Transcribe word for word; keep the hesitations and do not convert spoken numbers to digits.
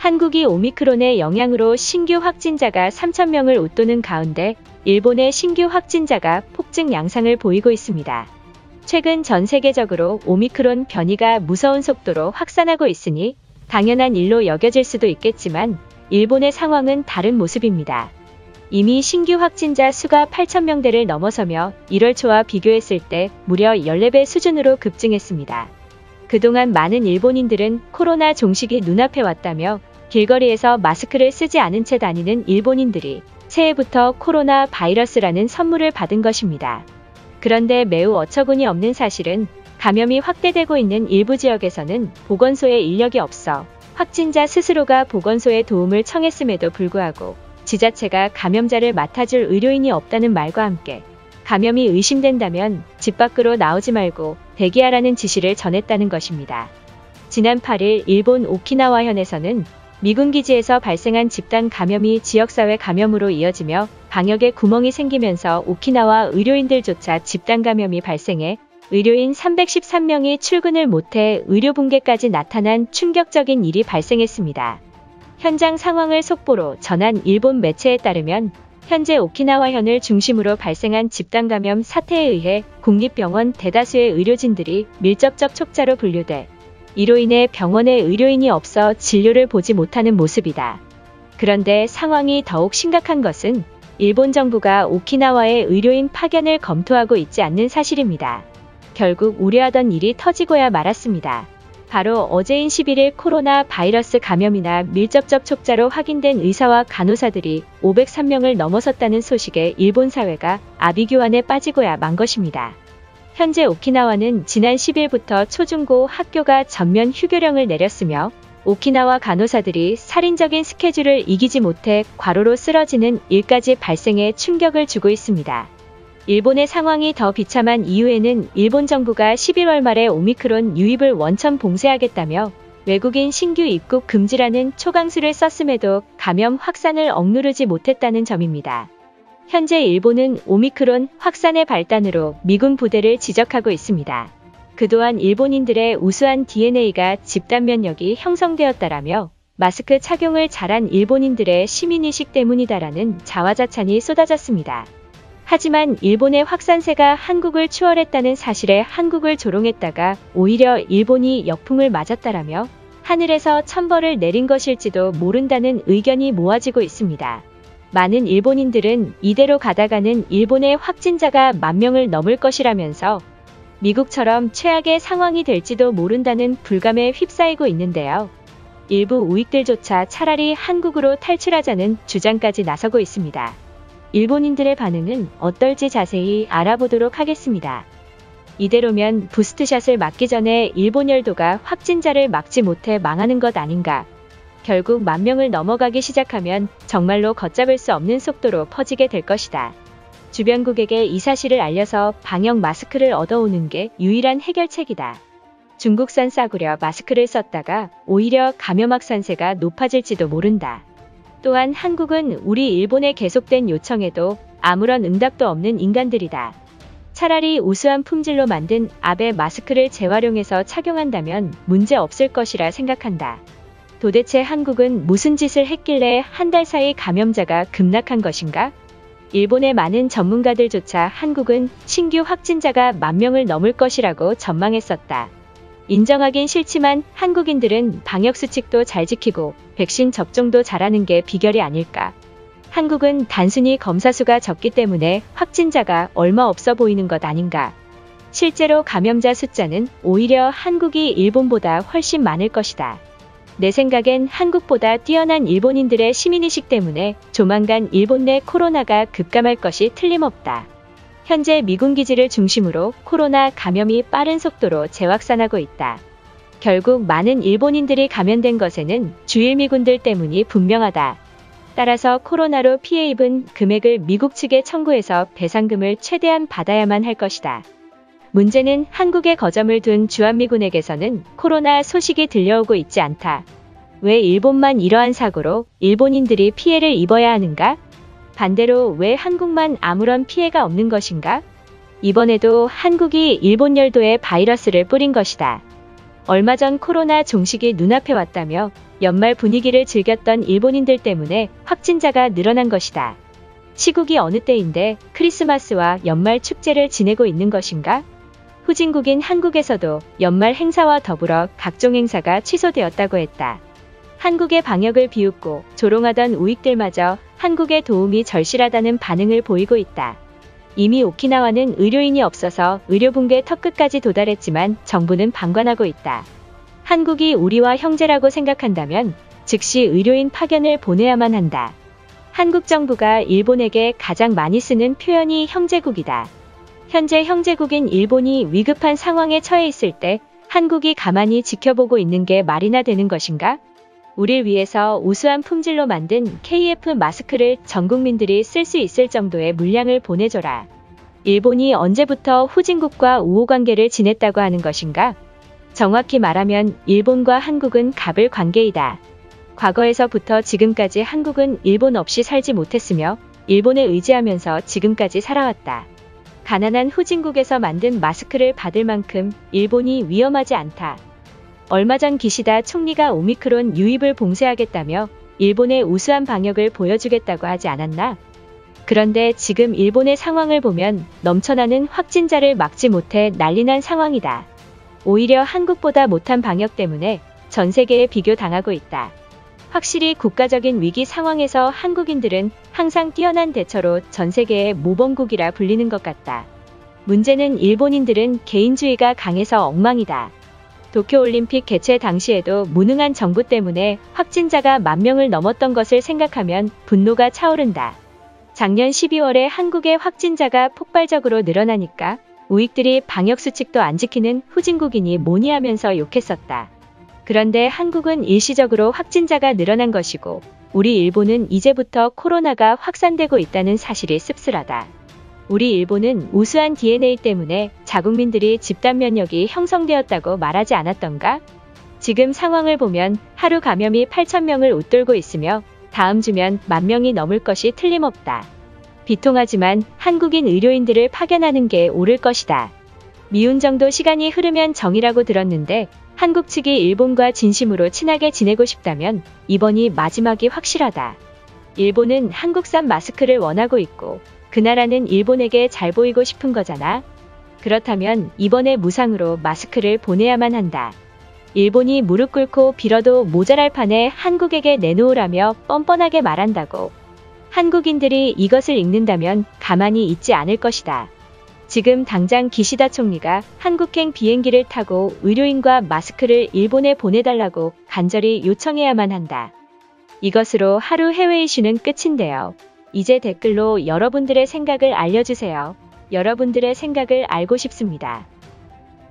한국이 오미크론의 영향으로 신규 확진자가 삼천 명을 웃도는 가운데 일본의 신규 확진자가 폭증 양상을 보이고 있습니다. 최근 전 세계적으로 오미크론 변이가 무서운 속도로 확산하고 있으니 당연한 일로 여겨질 수도 있겠지만 일본의 상황은 다른 모습입니다. 이미 신규 확진자 수가 팔천 명대를 넘어서며 일월 초와 비교했을 때 무려 십사 배 수준으로 급증했습니다. 그동안 많은 일본인들은 코로나 종식이 눈앞에 왔다며 길거리에서 마스크를 쓰지 않은 채 다니는 일본인들이 새해부터 코로나 바이러스라는 선물을 받은 것입니다. 그런데 매우 어처구니 없는 사실은 감염이 확대되고 있는 일부 지역에서는 보건소에 인력이 없어 확진자 스스로가 보건소에 도움을 청했음에도 불구하고 지자체가 감염자를 맡아줄 의료인이 없다는 말과 함께 감염이 의심된다면 집 밖으로 나오지 말고 대기하라는 지시를 전했다는 것입니다. 지난 팔 일 일본 오키나와현에서는 미군 기지에서 발생한 집단 감염이 지역사회 감염으로 이어지며 방역에 구멍이 생기면서 오키나와 의료인들조차 집단 감염이 발생해 의료인 삼백십삼 명이 출근을 못해 의료 붕괴까지 나타난 충격적인 일이 발생했습니다. 현장 상황을 속보로 전한 일본 매체에 따르면 현재 오키나와현을 중심으로 발생한 집단 감염 사태에 의해 국립병원 대다수의 의료진들이 밀접 접촉자로 분류돼 이로 인해 병원에 의료인이 없어 진료를 보지 못하는 모습이다. 그런데 상황이 더욱 심각한 것은 일본 정부가 오키나와의 의료인 파견을 검토하고 있지 않는 사실입니다. 결국 우려하던 일이 터지고야 말았습니다. 바로 어제인 십일 일 코로나 바이러스 감염이나 밀접 접촉자로 확인된 의사와 간호사들이 오백삼 명을 넘어섰다는 소식에 일본 사회가 아비규환에 빠지고야 만 것입니다. 현재 오키나와는 지난 십 일부터 초중고 학교가 전면 휴교령을 내렸으며 오키나와 간호사들이 살인적인 스케줄을 이기지 못해 과로로 쓰러지는 일까지 발생해 충격을 주고 있습니다. 일본의 상황이 더 비참한 이유에는 일본 정부가 십일월 말에 오미크론 유입을 원천 봉쇄하겠다며 외국인 신규 입국 금지라는 초강수를 썼음에도 감염 확산을 억누르지 못했다는 점입니다. 현재 일본은 오미크론 확산의 발단으로 미군 부대를 지적하고 있습니다. 그동안 일본인들의 우수한 디엔에이가 집단 면역이 형성되었다라며 마스크 착용을 잘한 일본인들의 시민의식 때문이다라는 자화자찬이 쏟아졌습니다. 하지만 일본의 확산세가 한국을 추월했다는 사실에 한국을 조롱했다가 오히려 일본이 역풍을 맞았다라며 하늘에서 천벌을 내린 것일지도 모른다는 의견이 모아지고 있습니다. 많은 일본인들은 이대로 가다가는 일본의 확진자가 만 명을 넘을 것이라면서 미국처럼 최악의 상황이 될지도 모른다는 불감에 휩싸이고 있는데요. 일부 우익들조차 차라리 한국으로 탈출하자는 주장까지 나서고 있습니다. 일본인들의 반응은 어떨지 자세히 알아보도록 하겠습니다. 이대로면 부스트샷을 맞기 전에 일본 열도가 확진자를 막지 못해 망하는 것 아닌가. 결국 만 명을 넘어가기 시작하면 정말로 걷잡을 수 없는 속도로 퍼지게 될 것이다. 주변국에게 이 사실을 알려서 방역 마스크를 얻어오는 게 유일한 해결책이다. 중국산 싸구려 마스크를 썼다가 오히려 감염 확산세가 높아질지도 모른다. 또한 한국은 우리 일본의 계속된 요청에도 아무런 응답도 없는 인간들이다. 차라리 우수한 품질로 만든 아베 마스크를 재활용해서 착용한다면 문제 없을 것이라 생각한다. 도대체 한국은 무슨 짓을 했길래 한 달 사이 감염자가 급락한 것인가? 일본의 많은 전문가들조차 한국은 신규 확진자가 만 명을 넘을 것이라고 전망했었다. 인정하긴 싫지만 한국인들은 방역수칙도 잘 지키고 백신 접종도 잘하는 게 비결이 아닐까. 한국은 단순히 검사 수가 적기 때문에 확진자가 얼마 없어 보이는 것 아닌가. 실제로 감염자 숫자는 오히려 한국이 일본보다 훨씬 많을 것이다. 내 생각엔 한국보다 뛰어난 일본인들의 시민의식 때문에 조만간 일본 내 코로나가 급감할 것이 틀림없다. 현재 미군 기지를 중심으로 코로나 감염이 빠른 속도로 재확산하고 있다. 결국 많은 일본인들이 감염된 것에는 주일 미군들 때문이 분명하다. 따라서 코로나로 피해 입은 금액을 미국 측에 청구해서 배상금을 최대한 받아야만 할 것이다. 문제는 한국에 거점을 둔 주한미군에게서는 코로나 소식이 들려오고 있지 않다. 왜 일본만 이러한 사고로 일본인들이 피해를 입어야 하는가? 반대로 왜 한국만 아무런 피해가 없는 것인가? 이번에도 한국이 일본 열도에 바이러스를 뿌린 것이다. 얼마 전 코로나 종식이 눈앞에 왔다며 연말 분위기를 즐겼던 일본인들 때문에 확진자가 늘어난 것이다. 시국이 어느 때인데 크리스마스와 연말 축제를 지내고 있는 것인가? 후진국인 한국에서도 연말 행사와 더불어 각종 행사가 취소되었다고 했다. 한국의 방역을 비웃고 조롱하던 우익들마저 한국의 도움이 절실하다는 반응을 보이고 있다. 이미 오키나와는 의료인이 없어서 의료붕괴 턱끝까지 도달했지만 정부는 방관하고 있다. 한국이 우리와 형제라고 생각한다면 즉시 의료인 파견을 보내야만 한다. 한국 정부가 일본에게 가장 많이 쓰는 표현이 형제국이다. 현재 형제국인 일본이 위급한 상황에 처해 있을 때 한국이 가만히 지켜보고 있는 게 말이나 되는 것인가? 우릴 위해서 우수한 품질로 만든 케이에프 마스크를 전 국민들이 쓸 수 있을 정도의 물량을 보내줘라. 일본이 언제부터 후진국과 우호관계를 지냈다고 하는 것인가? 정확히 말하면 일본과 한국은 갑을 관계이다. 과거에서부터 지금까지 한국은 일본 없이 살지 못했으며 일본을 의지하면서 지금까지 살아왔다. 가난한 후진국에서 만든 마스크를 받을 만큼 일본이 위험하지 않다. 얼마 전 기시다 총리가 오미크론 유입을 봉쇄하겠다며 일본의 우수한 방역을 보여주겠다고 하지 않았나? 그런데 지금 일본의 상황을 보면 넘쳐나는 확진자를 막지 못해 난리난 상황이다. 오히려 한국보다 못한 방역 때문에 전 세계에 비교당하고 있다. 확실히 국가적인 위기 상황에서 한국인들은 항상 뛰어난 대처로 전 세계의 모범국이라 불리는 것 같다. 문제는 일본인들은 개인주의가 강해서 엉망이다. 도쿄올림픽 개최 당시에도 무능한 정부 때문에 확진자가 만 명을 넘었던 것을 생각하면 분노가 차오른다. 작년 십이월에 한국의 확진자가 폭발적으로 늘어나니까 우익들이 방역수칙도 안 지키는 후진국이니 뭐니 하면서 욕했었다. 그런데 한국은 일시적으로 확진자가 늘어난 것이고 우리 일본은 이제부터 코로나가 확산되고 있다는 사실이 씁쓸하다. 우리 일본은 우수한 디엔에이 때문에 자국민들이 집단 면역이 형성되었다고 말하지 않았던가? 지금 상황을 보면 하루 감염이 팔천 명을 웃돌고 있으며 다음 주면 만 명이 넘을 것이 틀림없다. 비통하지만 한국인 의료인들을 파견하는 게 옳을 것이다. 미운 정도 시간이 흐르면 정이라고 들었는데 한국 측이 일본과 진심으로 친하게 지내고 싶다면 이번이 마지막이 확실하다. 일본은 한국산 마스크를 원하고 있고 그 나라는 일본에게 잘 보이고 싶은 거잖아. 그렇다면 이번에 무상으로 마스크를 보내야만 한다. 일본이 무릎 꿇고 빌어도 모자랄 판에 한국에게 내놓으라며 뻔뻔하게 말한다고. 한국인들이 이것을 읽는다면 가만히 있지 않을 것이다. 지금 당장 기시다 총리가 한국행 비행기를 타고 의료인과 마스크를 일본에 보내달라고 간절히 요청해야만 한다. 이것으로 하루 해외 이슈는 끝인데요. 이제 댓글로 여러분들의 생각을 알려주세요. 여러분들의 생각을 알고 싶습니다.